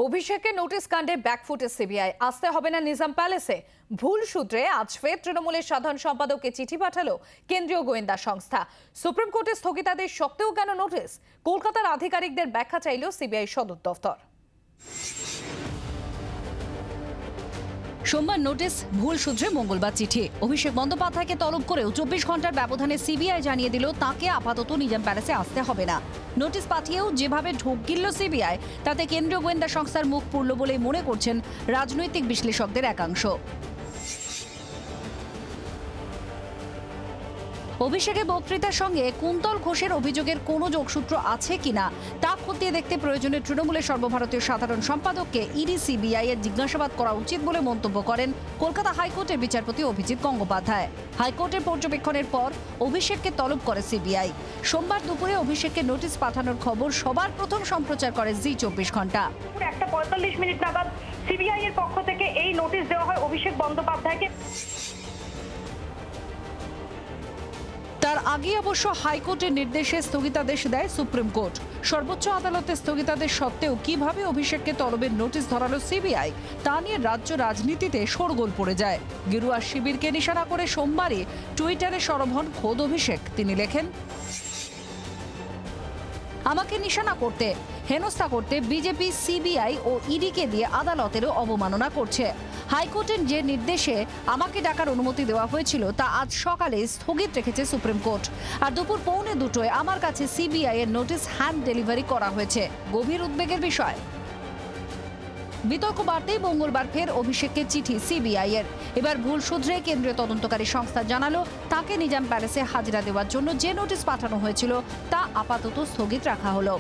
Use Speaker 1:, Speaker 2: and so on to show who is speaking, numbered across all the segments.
Speaker 1: অভিষেকের নোটিশ কাণ্ডে ব্যাকফুটে সিবিআই, আসতে হবে না নিজাম প্যালেসে। ভুল সূত্রে আজ ফের তৃণমূলের সাধারণ সম্পাদককে চিঠি পাঠালো কেন্দ্রীয় গোয়েন্দা সংস্থা। সুপ্রিম কোর্টের স্থগিতাদেশ সত্ত্বেও কেন নোটিশ? কলকাতার আধিকারিকদের ব্যাখ্যা চাইল সিবিআই সদর দফতর। সোমবার নোটিশ, ভুল সূত্রে মঙ্গলবার চিঠি। অভিষেক বন্দ্যোপাধ্যায়কে তলব করেও 24 ঘন্টার ব্যবধানে সিবিআই জানিয়ে দিল তাকে আপাতত নিজাম প্যালেসে আসতে হবে না। নোটিশ পাঠিয়েও যেভাবে ঢোক গিলল সিবিআই, তাতে কেন্দ্রীয় গোয়েন্দা সংস্থার মুখ পুরল বলেই মনে করছেন রাজনৈতিক বিশ্লেষকদের একাংশ। অভিষেকের বক্তৃতার সঙ্গে কুন্তল ঘোষের অভিযোগের কোনো যোগসূত্র আছে কিনা তা খতিয়ে দেখতে প্রয়োজনে তৃণমূলের সর্বভারতীয় সাধারণ সম্পাদককে ইডি সিবিআই এর জিজ্ঞাসাবাদ করা উচিত বলে মন্তব্য করেন কলকাতা হাইকোর্টের বিচারপতি অভিজিৎ গঙ্গোপাধ্যায়। হাইকোর্টের পর্যবেক্ষণের পর অভিষেককে তলব করে সিবিআই। সোমবার দুপুরে অভিষেককে নোটিশ পাঠানোর খবর সবার প্রথম সম্প্রচার করে জি 24 ঘন্টা।
Speaker 2: 1:45 নাগাদ সিবিআই এর পক্ষ থেকে এই নোটিশ দেওয়া হয় অভিষেক বন্দ্যোপাধ্যায়কে।
Speaker 1: তার আগে অবশ্য হাইকোর্টের নির্দেশে স্থগিতাদেশ দেয় সুপ্রিম কোর্ট। সর্বোচ্চ আদালতের স্থগিতাদেশ সত্ত্বেও কিভাবে অভিষেককে তলবের নোটিশ ধরালো সিবিআই, তা নিয়ে রাজ্য রাজনীতিতে শোরগোল পড়ে যায়। গেরুয়া শিবিরকে নিশানা করে সোমবারই টুইটারে সরব হন খোদ অভিষেক। তিনি লেখেন, আমাকে নিশানা করতে, হেনস্থা করতে বিজেপি সিবিআই ও ইডিকে দিয়ে আদালতেরও অবমাননা করছে। হাইকোর্টের যে নির্দেশে আমাকে ডাকার অনুমতি দেওয়া হয়েছিল তা আজ সকালে স্থগিত রেখেছে সুপ্রিম কোর্ট। আর দুপুর 1:45 আমার কাছে সিবিআই এর নোটিশ হ্যান্ড ডেলিভারি করা হয়েছে। গভীর উদ্বেগের বিষয়। বিতর্ক বাড়তেই মঙ্গলবার ফের অভিষেককে চিঠি সিবিআই এর। এবার ভুল শুধরে কেন্দ্রীয় তদন্তকারী সংস্থা জানালো তাকে নিজাম প্যালেসে হাজিরা দেওয়ার জন্য যে নোটিশ পাঠানো হয়েছিল তা আপাতত স্থগিত রাখা হলো।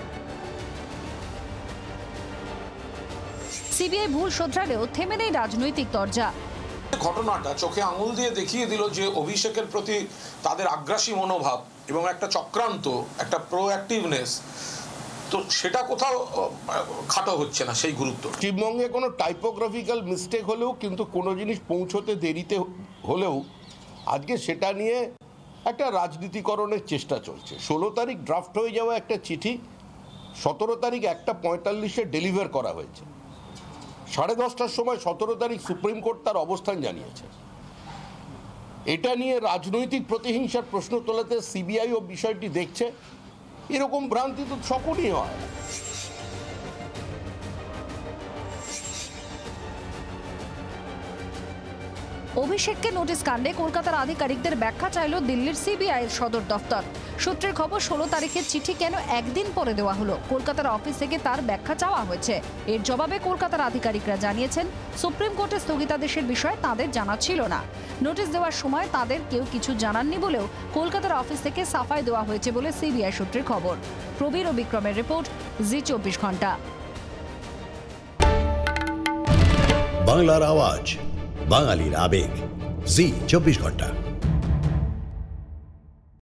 Speaker 1: সিবিআই ভুল শোধরালেও থেমে নেই রাজনৈতিক তরজা।
Speaker 3: ঘটনাটা চোখে আঙুল দিয়ে দেখিয়ে দিল যে অভিষেকের প্রতি তাদের আগ্রাসী মনোভাব এবং একটা চক্রান্ত, একটা প্রোঅ্যাক্টিভনেস, তো সেটা কোথাও খাটো হচ্ছে না সেই গুরুত্ব।
Speaker 4: পশ্চিমবঙ্গে কোনো টাইপোগ্রাফিক্যাল মিস্টেক হলেও কিন্তু কোনো জিনিস পৌঁছতে দেরিতে হলেও আজকে সেটা নিয়ে একটা রাজনীতিকরণের চেষ্টা চলছে। 16 তারিখ ড্রাফট হয়ে যাওয়া একটা চিঠি 17 তারিখ 1:45 ডেলিভার করা হয়েছে। 10:30টার সময় 17 তারিখ সুপ্রিম কোর্ট তার অবস্থান জানিয়েছে। এটা নিয়ে রাজনৈতিক প্রতিহিংসার প্রশ্ন তোলাতে সিবিআই ও বিষয়টি দেখছে। এরকম ভ্রান্তি তো সকলই হয়।
Speaker 1: অভিষেককে নোটিশ কাণ্ডে কলকাতার আধিকারিকদের ব্যাখ্যা চাইল দিল্লির সিবিআই এর সদর দফতর। সূত্রের খবর, 16 তারিখের চিঠি কেন একদিন পরে দেওয়া হলো, কলকাতার অফিস থেকে তার ব্যাখ্যা চাওয়া হয়েছে। এর জবাবে কলকাতার আধিকারিকরা জানিয়েছেন সুপ্রিম কোর্টের স্থগিতাদেশের বিষয়ে তাদের জানা ছিল না। নোটিশ দেওয়ার সময় তাদের কেউ কিছু জানাননি বলেও কলকাতার অফিস থেকে সাফাই দেওয়া হয়েছে বলে সিবিআই সূত্রের খবর। প্রবীর ও বিক্রমের রিপোর্ট, জি 24 ঘন্টা।
Speaker 5: বাংলার আওয়াজ, বাঙালির আবেগ, জি 24 ঘন্টা।